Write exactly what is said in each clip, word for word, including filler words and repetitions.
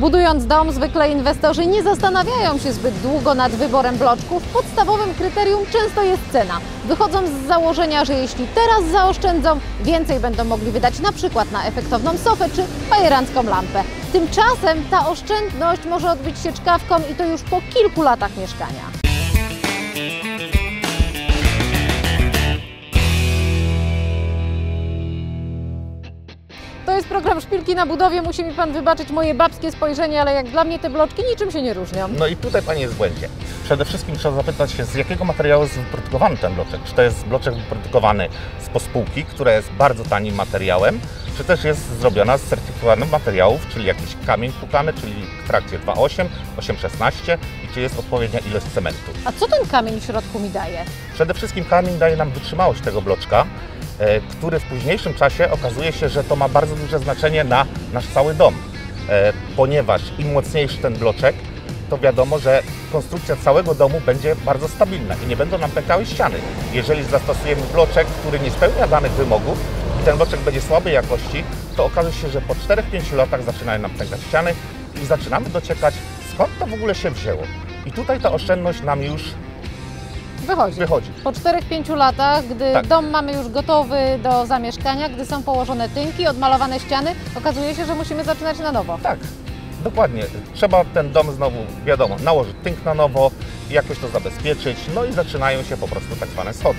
Budując dom, zwykle inwestorzy nie zastanawiają się zbyt długo nad wyborem bloczków. Podstawowym kryterium często jest cena. Wychodzą z założenia, że jeśli teraz zaoszczędzą, więcej będą mogli wydać na przykład na efektowną sofę czy bajerancką lampę. Tymczasem ta oszczędność może odbyć się czkawką i to już po kilku latach mieszkania. To jest program Szpilki na budowie. Musi mi Pan wybaczyć moje babskie spojrzenie, ale jak dla mnie te bloczki niczym się nie różnią. No i tutaj Pani jest w błędzie. Przede wszystkim trzeba zapytać się, z jakiego materiału jest wyprodukowany ten bloczek. Czy to jest bloczek wyprodukowany z pospółki, która jest bardzo tanim materiałem, czy też jest zrobiona z certyfikowanych materiałów, czyli jakiś kamień płukany, czyli w trakcie dwa osiem, osiem szesnaście i czy jest odpowiednia ilość cementu. A co ten kamień w środku mi daje? Przede wszystkim kamień daje nam wytrzymałość tego bloczka, który w późniejszym czasie okazuje się, że to ma bardzo duże znaczenie na nasz cały dom, ponieważ im mocniejszy ten bloczek, to wiadomo, że konstrukcja całego domu będzie bardzo stabilna i nie będą nam pękały ściany. Jeżeli zastosujemy bloczek, który nie spełnia danych wymogów i ten bloczek będzie słabej jakości, to okaże się, że po czterech pięciu latach zaczynają nam pękać ściany i zaczynamy dociekać, skąd to w ogóle się wzięło. I tutaj ta oszczędność nam już Wychodzi. Wychodzi. Po czterech pięciu latach, gdy Tak. dom mamy już gotowy do zamieszkania, gdy są położone tynki, odmalowane ściany, okazuje się, że musimy zaczynać na nowo. Tak, dokładnie. Trzeba ten dom znowu, wiadomo, nałożyć tynk na nowo, jakoś to zabezpieczyć, no i zaczynają się po prostu tak zwane schody.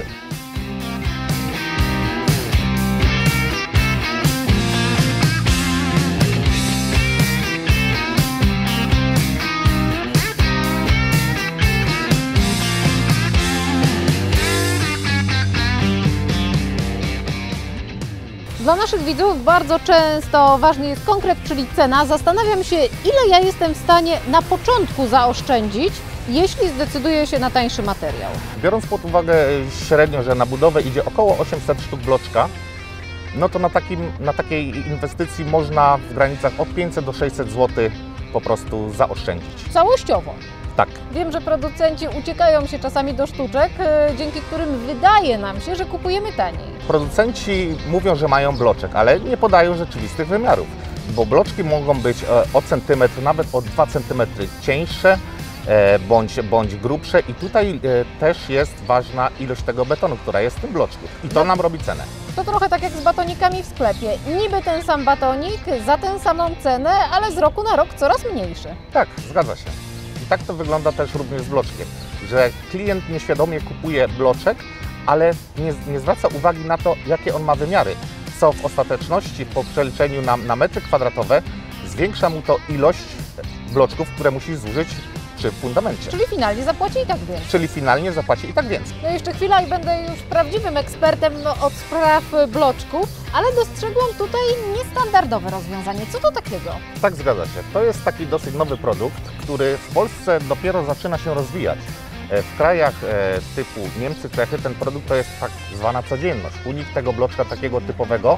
Dla naszych widzów bardzo często ważny jest konkret, czyli cena. Zastanawiam się, ile ja jestem w stanie na początku zaoszczędzić, jeśli zdecyduję się na tańszy materiał. Biorąc pod uwagę średnio, że na budowę idzie około osiemset sztuk bloczka, no to na, takim, na takiej inwestycji można w granicach od pięćset do sześćset złotych po prostu zaoszczędzić. Całościowo. Tak. Wiem, że producenci uciekają się czasami do sztuczek, dzięki którym wydaje nam się, że kupujemy taniej. Producenci mówią, że mają bloczek, ale nie podają rzeczywistych wymiarów, bo bloczki mogą być o centymetr, nawet o dwa centymetry cieńsze bądź, bądź grubsze i tutaj też jest ważna ilość tego betonu, która jest w tym bloczku i to nam robi cenę. To trochę tak jak z batonikami w sklepie. Niby ten sam batonik za tę samą cenę, ale z roku na rok coraz mniejszy. Tak, zgadza się. I tak to wygląda też również z bloczkiem, że klient nieświadomie kupuje bloczek, ale nie, nie zwraca uwagi na to, jakie on ma wymiary, co w ostateczności po przeliczeniu na, na metry kwadratowe zwiększa mu to ilość bloczków, które musi zużyć przy fundamencie. Czyli finalnie zapłaci i tak więcej. Czyli finalnie zapłaci i tak więcej. No jeszcze chwila i będę już prawdziwym ekspertem od spraw bloczków, ale dostrzegłam tutaj niestandardowe rozwiązanie. Co to takiego? Tak, zgadza się. To jest taki dosyć nowy produkt, który w Polsce dopiero zaczyna się rozwijać. W krajach typu Niemcy, Czechy ten produkt to jest tak zwana codzienność. U nich tego bloczka takiego typowego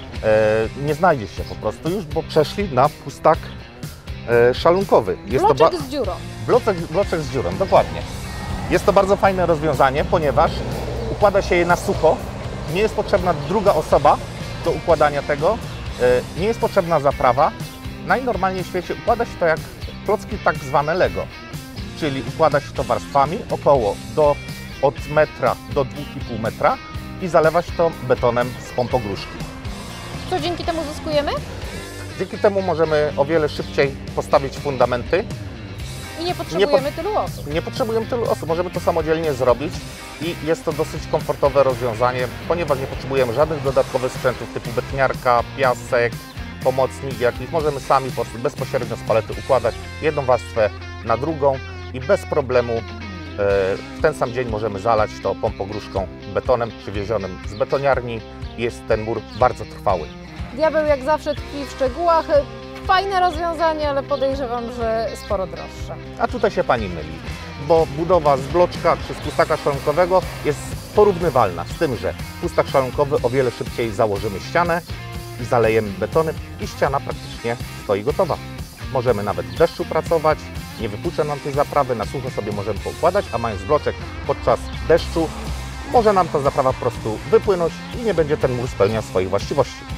nie znajdzie się po prostu już, bo przeszli na pustak szalunkowy. Jest bloczek to z dziurą. Bloczek, bloczek z dziurą, dokładnie. Jest to bardzo fajne rozwiązanie, ponieważ układa się je na sucho. Nie jest potrzebna druga osoba do układania tego. Nie jest potrzebna zaprawa. Najnormalniej w świecie układa się to jak klocki tak zwane Lego. Czyli układa się to warstwami około do, od metra do dwóch i pół metra i zalewa się to betonem z pompogróżki. Co dzięki temu zyskujemy? Dzięki temu możemy o wiele szybciej postawić fundamenty. I nie potrzebujemy nie po, tylu osób. Nie potrzebujemy tylu osób, możemy to samodzielnie zrobić i jest to dosyć komfortowe rozwiązanie, ponieważ nie potrzebujemy żadnych dodatkowych sprzętów typu betoniarka, piasek, pomocnik jakiś. Możemy sami po prostu bezpośrednio z palety układać jedną warstwę na drugą i bez problemu w ten sam dzień możemy zalać to pompogróżką, betonem przywiezionym z betoniarni. Jest ten mur bardzo trwały. Diabeł jak zawsze tkwi w szczegółach. Fajne rozwiązanie, ale podejrzewam, że sporo droższe. A tutaj się Pani myli, bo budowa z bloczka czy z pustaka szalunkowego jest porównywalna z tym, że pustak szalunkowy o wiele szybciej założymy ścianę i zalejemy betonem i ściana praktycznie stoi gotowa. Możemy nawet w deszczu pracować, nie wypuszcza nam tej zaprawy, na sucho sobie możemy poukładać, a mając bloczek podczas deszczu może nam ta zaprawa po prostu wypłynąć i nie będzie ten mur spełniał swoich właściwości.